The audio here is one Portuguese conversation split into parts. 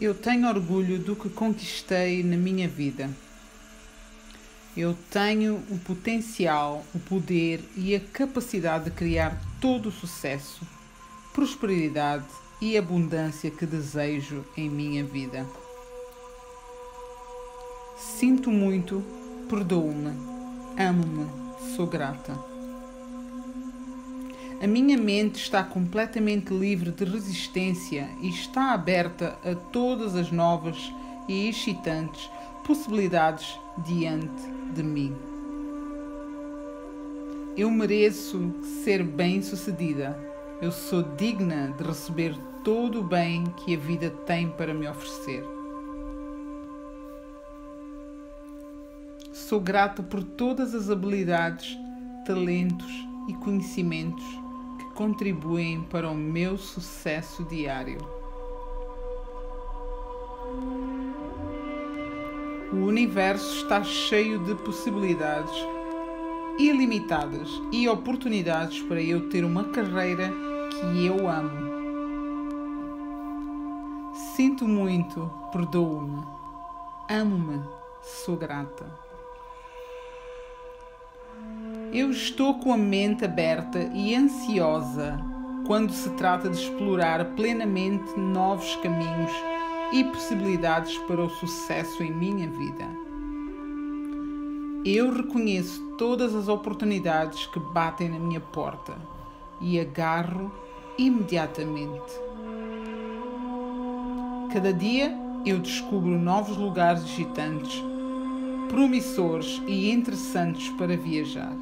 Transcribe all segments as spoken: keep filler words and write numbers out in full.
Eu tenho orgulho do que conquistei na minha vida. Eu tenho o potencial, o poder e a capacidade de criar todo o sucesso, prosperidade e abundância que desejo em minha vida. Sinto muito, perdoo-me, amo-me, sou grata. A minha mente está completamente livre de resistência e está aberta a todas as novas e excitantes possibilidades diante de mim. Eu mereço ser bem-sucedida. Eu sou digna de receber todo o bem que a vida tem para me oferecer. Sou grata por todas as habilidades, talentos e conhecimentos que contribuem para o meu sucesso diário. O universo está cheio de possibilidades ilimitadas e oportunidades para eu ter uma carreira que eu amo. Sinto muito, perdoo-me, amo-me, sou grata. Eu estou com a mente aberta e ansiosa quando se trata de explorar plenamente novos caminhos e possibilidades para o sucesso em minha vida. Eu reconheço todas as oportunidades que batem na minha porta e agarro imediatamente. Cada dia eu descubro novos lugares excitantes, promissores e interessantes para viajar.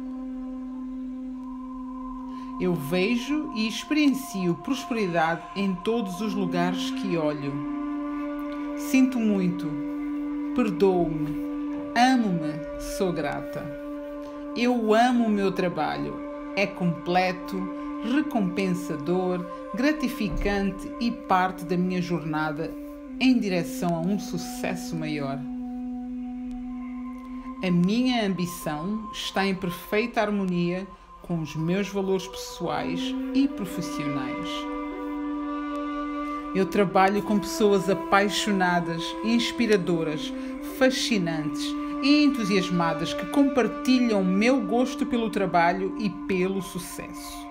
Eu vejo e experiencio prosperidade em todos os lugares que olho. Sinto muito, perdoo-me, amo-me, sou grata. Eu amo o meu trabalho. É completo, recompensador, gratificante e parte da minha jornada em direção a um sucesso maior. A minha ambição está em perfeita harmonia com os meus valores pessoais e profissionais. Eu trabalho com pessoas apaixonadas, inspiradoras, fascinantes e entusiasmadas que compartilham o meu gosto pelo trabalho e pelo sucesso.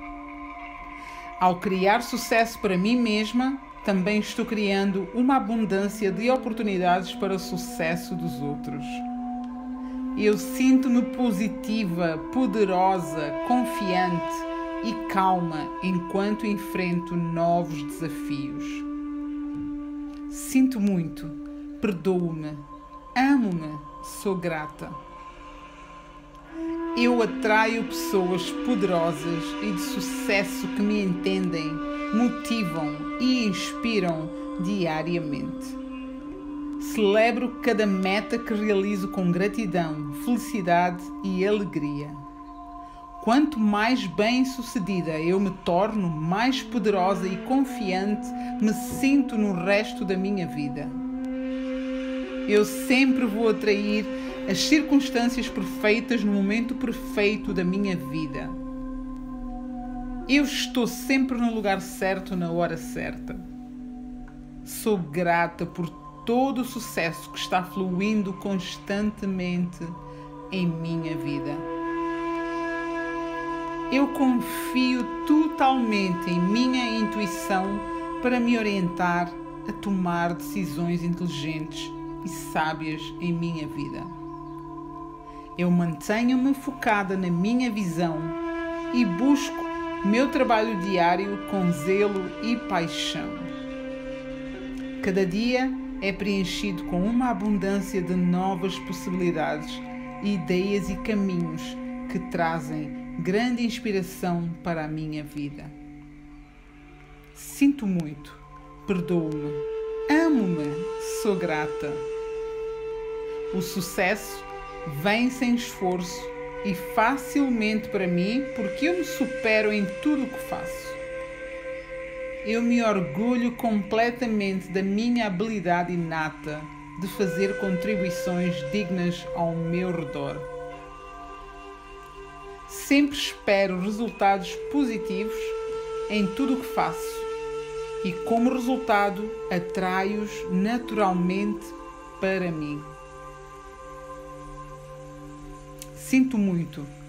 Ao criar sucesso para mim mesma, também estou criando uma abundância de oportunidades para o sucesso dos outros. Eu sinto-me positiva, poderosa, confiante e calma enquanto enfrento novos desafios. Sinto muito, perdoo-me, amo-me, sou grata. Eu atraio pessoas poderosas e de sucesso que me entendem, motivam e inspiram diariamente. Celebro cada meta que realizo com gratidão, felicidade e alegria. Quanto mais bem-sucedida eu me torno, mais poderosa e confiante me sinto no resto da minha vida. Eu sempre vou atrair as circunstâncias perfeitas no momento perfeito da minha vida. Eu estou sempre no lugar certo na hora certa. Sou grata por todo o sucesso que está fluindo constantemente em minha vida. Eu confio totalmente em minha intuição para me orientar a tomar decisões inteligentes e sábias em minha vida. Eu mantenho-me focada na minha visão e busco meu trabalho diário com zelo e paixão. Cada dia é preenchido com uma abundância de novas possibilidades, ideias e caminhos que trazem grande inspiração para a minha vida. Sinto muito, perdoo-me, amo-me, sou grata. O sucesso vem sem esforço e facilmente para mim porque eu me supero em tudo o que faço. Eu me orgulho completamente da minha habilidade inata de fazer contribuições dignas ao meu redor. Sempre espero resultados positivos em tudo o que faço. e, como resultado, atraio-os naturalmente para mim. Sinto muito.